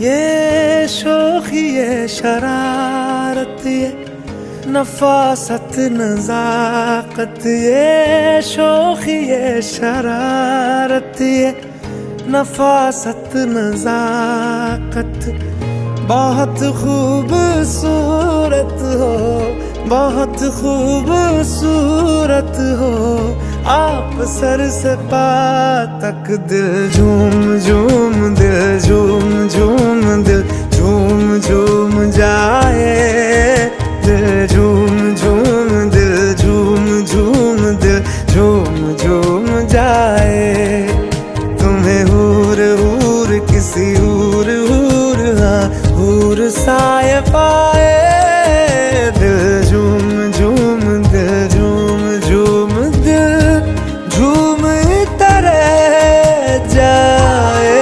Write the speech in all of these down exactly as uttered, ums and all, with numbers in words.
ये शोखी ये शरारत ये नफासत नजाकत, ये शोखी ये शरारत ये नफासत नजाकत, बहुत खूबसूरत हो, बहुत खूबसूरत हो आप। सर से पा तक दिल झूम झूम दिल झूम झूम दिल झूम झूम जाए, दिल झूम झूम दिल झूम झूम दिल झूम झूम जाए। तुम्हें हूर हूर किसी हूर हूर हाँ हूर साए पाए, दिल झूम झूम दिल झूम झूम दिल झूम तरह जाए।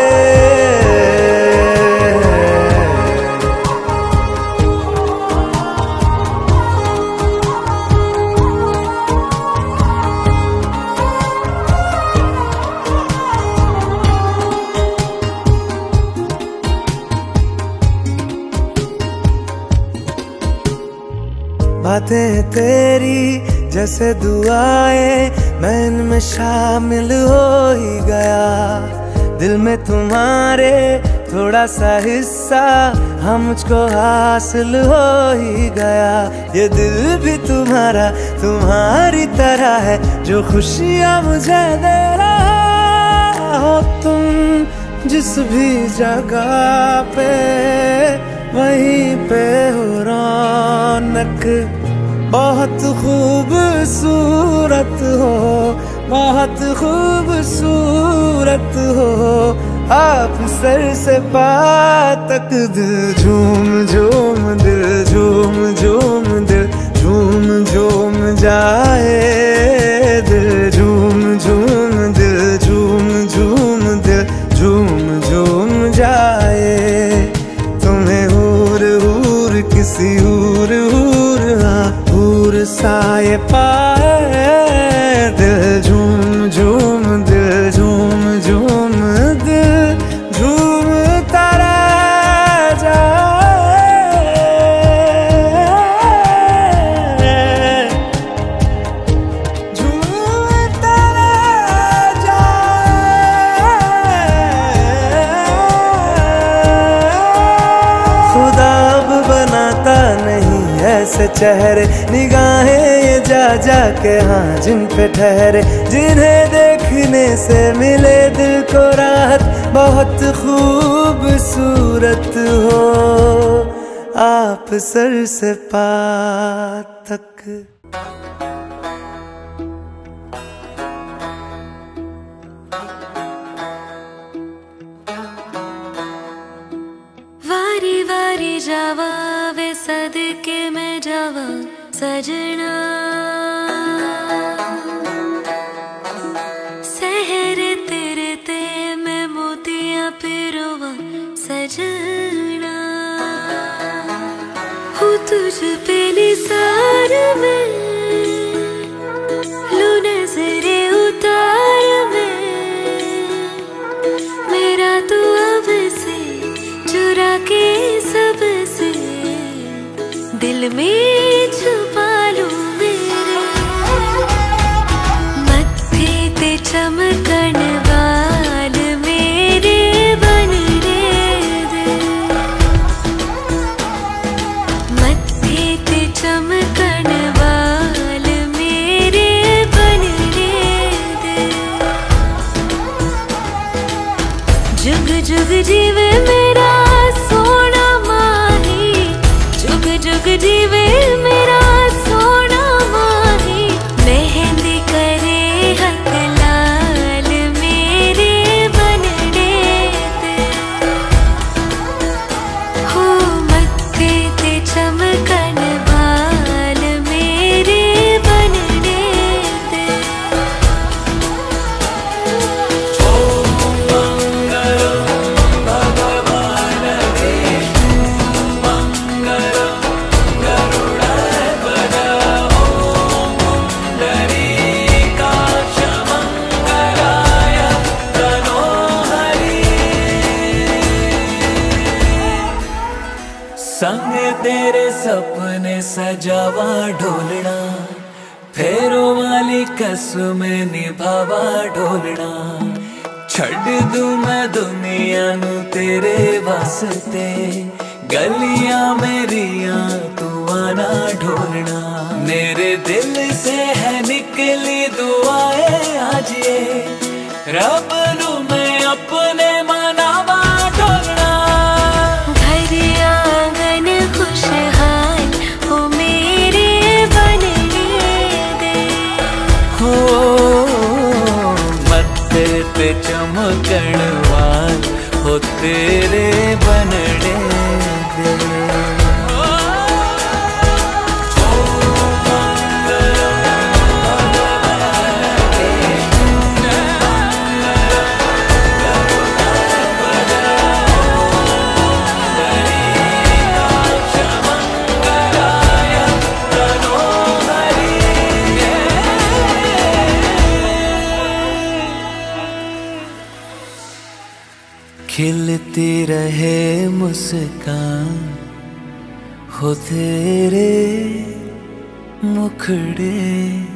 बातें तेरी जैसे दुआएं मैं इनमें शामिल हो ही गया, दिल में तुम्हारे थोड़ा सा हिस्सा हम मुझको हासिल हो ही गया। ये दिल भी तुम्हारा तुम्हारी तरह है जो खुशियाँ मुझे दे रहा हो। तुम जिस भी जगह पे वहीं पे हो रौनक, बहुत खूबसूरत हो, बहुत खूबसूरत हो आप। सर से पा तक दिल झूम झूम दिल झूम झूम दिल झूम झूम जाए, दिल झूम झूम दिल झूम झूम दिल झूम झूम जाए। तुम्हें हूर हूर किसी हूर हूर हाँ हूर साए पाए, दिल झूम झूम दिल झूम झूम दिल झूम तारा जाए, झूम तारा जाए। खुदा अब बनाता नहीं ऐसे चेहरे, निगाहें ये जा जा के हाँ जिन पे ठहरे, जिन्हें देखने से मिले दिल को राहत। बहुत खूबसूरत हो आप सर से पा तक। वारी वारी जावा वे सदके में जावा सजना, सहर तेरे ते मैं मोतियां पिरोवा सजना। हूँ तुझ पे निसार में लू नजरे उतार में, मेरा तो अब से चुरा के सबसे दिल में छुपा लूं मेरे। मत्थे ते चमकन वाल मेरे बन रे दे, मत्थे ते चमकन वाल मेरे बन रे दे। जुग जुग जीवे मेरा सोना माही, जुग जुग जीवे मेरा सोना माही। मेहंदी करे हक लाल संग तेरे सपने सजावा ढोलना, फेरों वाली कसम निभावा ढोलना। छड़ दूं मैं दुनिया नू तेरे वास्ते, गलियां मेरिया तू आना ढोलना। मेरे दिल से है निकली दुआएं आज ये, रब नू मैं अपने मनावा ढोलना। घर आंगन खुशहाल हो मेरे बनने दे, हो मत्थे पे चमकण वाल हो तेरे बनने दे। खिलती रहे मुस्कान हो तेरे मुखड़े